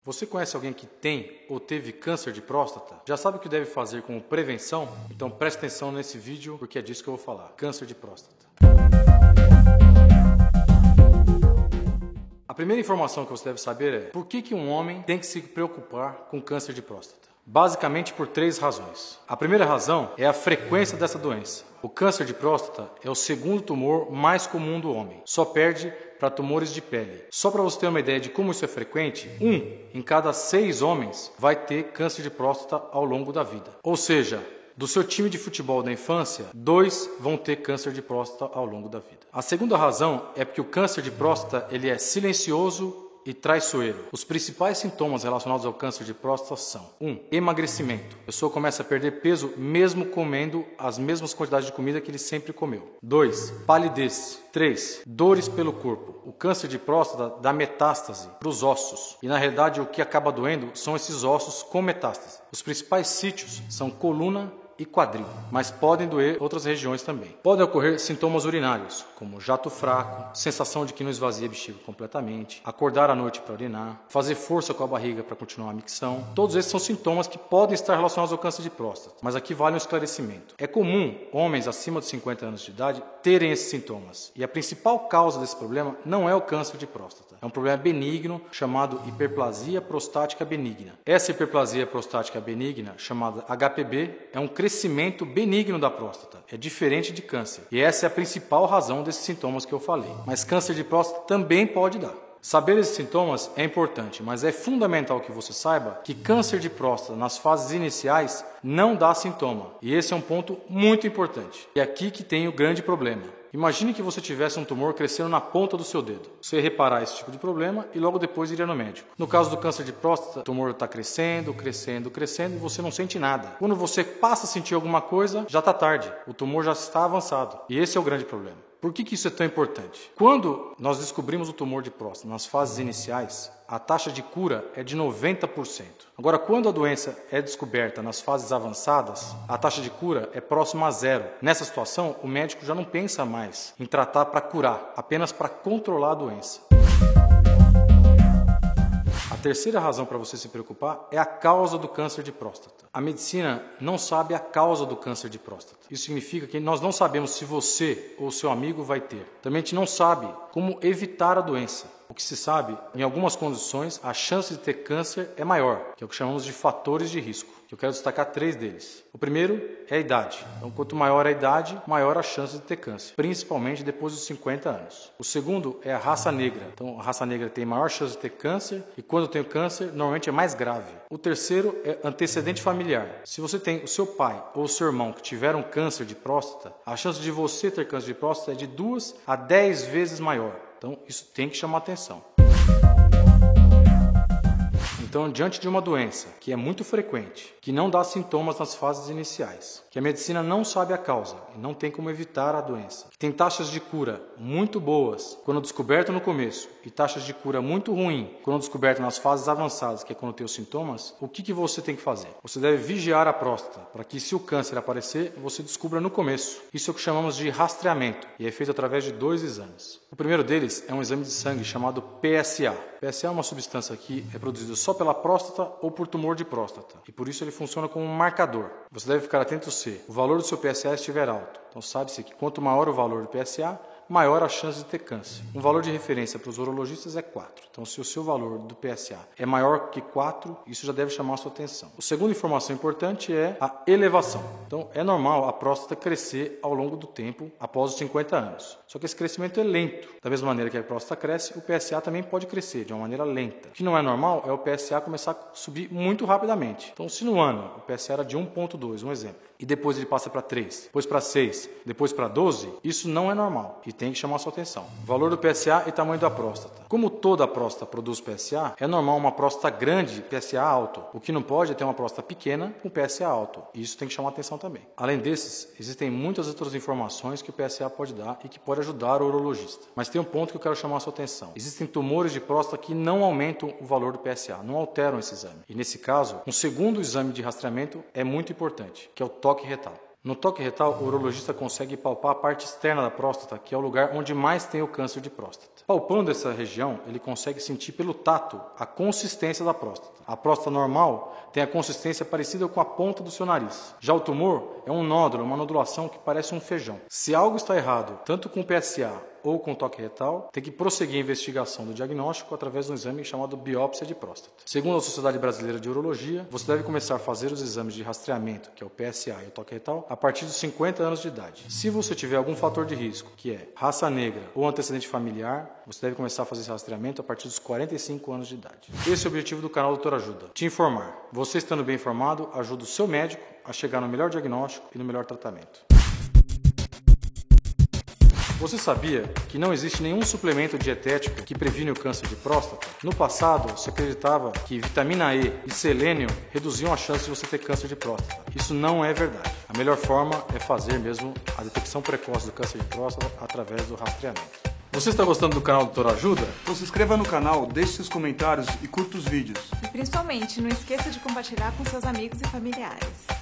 Você conhece alguém que tem ou teve câncer de próstata? Já sabe o que deve fazer como prevenção? Então preste atenção nesse vídeo porque é disso que eu vou falar. Câncer de próstata. A primeira informação que você deve saber é por que um homem tem que se preocupar com câncer de próstata? Basicamente por 3 razões. A primeira razão é a frequência dessa doença. O câncer de próstata é o segundo tumor mais comum do homem. Só perde para tumores de pele. Só para você ter uma ideia de como isso é frequente, 1 em cada 6 homens vai ter câncer de próstata ao longo da vida. Ou seja, do seu time de futebol da infância, 2 vão ter câncer de próstata ao longo da vida. A segunda razão é porque o câncer de próstata ele é silencioso e traiçoeiro. Os principais sintomas relacionados ao câncer de próstata são 1. Emagrecimento. A pessoa começa a perder peso mesmo comendo as mesmas quantidades de comida que ele sempre comeu. 2. Palidez. 3. Dores pelo corpo. O câncer de próstata dá metástase para os ossos. E na realidade o que acaba doendo são esses ossos com metástase. Os principais sítios são coluna e quadril, mas podem doer outras regiões também. Podem ocorrer sintomas urinários, como jato fraco, sensação de que não esvazia a bexiga completamente, acordar à noite para urinar, fazer força com a barriga para continuar a micção. Todos esses são sintomas que podem estar relacionados ao câncer de próstata, mas aqui vale um esclarecimento. É comum homens acima de 50 anos de idade terem esses sintomas, e a principal causa desse problema não é o câncer de próstata. É um problema benigno chamado hiperplasia prostática benigna. Essa hiperplasia prostática benigna, chamada HPB, é um crescimento benigno da próstata. É diferente de câncer. E essa é a principal razão desses sintomas que eu falei. Mas câncer de próstata também pode dar. Saber esses sintomas é importante, mas é fundamental que você saiba que câncer de próstata nas fases iniciais não dá sintoma. E esse é um ponto muito importante. E é aqui que tem o grande problema. Imagine que você tivesse um tumor crescendo na ponta do seu dedo. Você ia reparar esse tipo de problema e logo depois iria no médico. No caso do câncer de próstata, o tumor está crescendo e você não sente nada. Quando você passa a sentir alguma coisa, já está tarde. O tumor já está avançado. E esse é o grande problema. Por que isso é tão importante? Quando nós descobrimos o tumor de próstata nas fases iniciais, a taxa de cura é de 90%. Agora, quando a doença é descoberta nas fases avançadas, a taxa de cura é próxima a 0. Nessa situação, o médico já não pensa mais em tratar para curar, apenas para controlar a doença. A terceira razão para você se preocupar é a causa do câncer de próstata. A medicina não sabe a causa do câncer de próstata. Isso significa que nós não sabemos se você ou seu amigo vai ter. Também a gente não sabe como evitar a doença. O que se sabe, em algumas condições, a chance de ter câncer é maior, que é o que chamamos de fatores de risco. Eu quero destacar 3 deles. O primeiro é a idade. Então, quanto maior a idade, maior a chance de ter câncer, principalmente depois dos 50 anos. O segundo é a raça negra. Então, a raça negra tem maior chance de ter câncer e quando tem câncer, normalmente é mais grave. O terceiro é antecedente familiar. Se você tem o seu pai ou o seu irmão que tiveram câncer de próstata, a chance de você ter câncer de próstata é de 2 a 10 vezes maior. Então, isso tem que chamar atenção. Então, diante de uma doença que é muito frequente, que não dá sintomas nas fases iniciais, que a medicina não sabe a causa e não tem como evitar a doença, que tem taxas de cura muito boas quando descoberta no começo e taxas de cura muito ruim quando descoberta nas fases avançadas, que é quando tem os sintomas, o que você tem que fazer? Você deve vigiar a próstata para que, se o câncer aparecer, você descubra no começo. Isso é o que chamamos de rastreamento e é feito através de 2 exames. O primeiro deles é um exame de sangue chamado PSA. PSA é uma substância que é produzida só pela próstata ou por tumor de próstata e por isso ele funciona como um marcador. Você deve ficar atento se o valor do seu PSA estiver alto. Então sabe-se que quanto maior o valor do PSA, maior a chance de ter câncer. Um valor de referência para os urologistas é 4. Então, se o seu valor do PSA é maior que 4, isso já deve chamar a sua atenção. A segunda informação importante é a elevação. Então, é normal a próstata crescer ao longo do tempo após os 50 anos. Só que esse crescimento é lento. Da mesma maneira que a próstata cresce, o PSA também pode crescer de uma maneira lenta. O que não é normal é o PSA começar a subir muito rapidamente. Então, se no ano o PSA era de 1,2, um exemplo, e depois ele passa para 3, depois para 6, depois para 12, isso não é normal e tem que chamar a sua atenção. O valor do PSA e tamanho da próstata. Como toda a próstata produz PSA, é normal uma próstata grande, PSA alto. O que não pode é ter uma próstata pequena com PSA alto. E isso tem que chamar a atenção também. Além desses, existem muitas outras informações que o PSA pode dar e que pode ajudar o urologista. Mas tem um ponto que eu quero chamar a sua atenção. Existem tumores de próstata que não aumentam o valor do PSA, não alteram esse exame. E nesse caso, um segundo exame de rastreamento é muito importante, que é o toque retal. No toque retal, o urologista consegue palpar a parte externa da próstata, que é o lugar onde mais tem o câncer de próstata. Palpando essa região, ele consegue sentir pelo tato a consistência da próstata. A próstata normal tem a consistência parecida com a ponta do seu nariz. Já o tumor é um nódulo, uma nodulação que parece um feijão. Se algo está errado, tanto com o PSA ou com o toque retal, tem que prosseguir a investigação do diagnóstico através de um exame chamado biópsia de próstata. Segundo a Sociedade Brasileira de Urologia, você deve começar a fazer os exames de rastreamento, que é o PSA e o toque retal, a partir dos 50 anos de idade. Se você tiver algum fator de risco, que é raça negra ou antecedente familiar, você deve começar a fazer esse rastreamento a partir dos 45 anos de idade. Esse é o objetivo do canal Doutor Ajuda, te informar. Você estando bem informado, ajuda o seu médico a chegar no melhor diagnóstico e no melhor tratamento. Você sabia que não existe nenhum suplemento dietético que previne o câncer de próstata? No passado, se acreditava que vitamina E e selênio reduziam a chance de você ter câncer de próstata. Isso não é verdade. A melhor forma é fazer mesmo a detecção precoce do câncer de próstata através do rastreamento. Você está gostando do canal Doutor Ajuda? Então se inscreva no canal, deixe seus comentários e curta os vídeos. E principalmente, não esqueça de compartilhar com seus amigos e familiares.